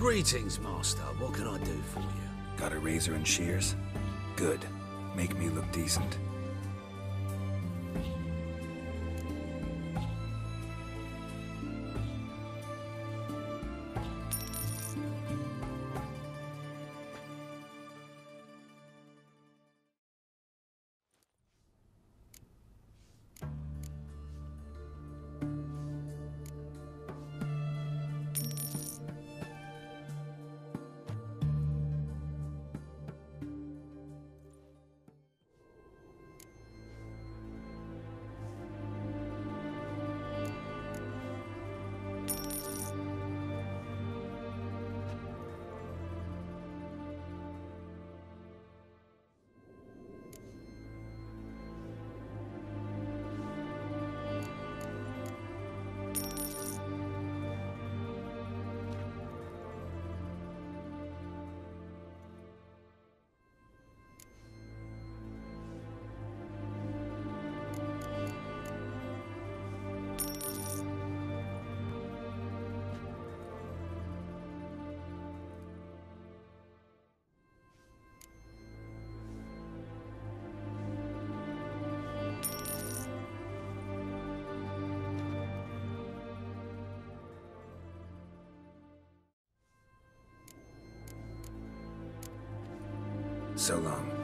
Greetings, Master. What can I do for you? Got a razor and shears? Good. Make me look decent. So long.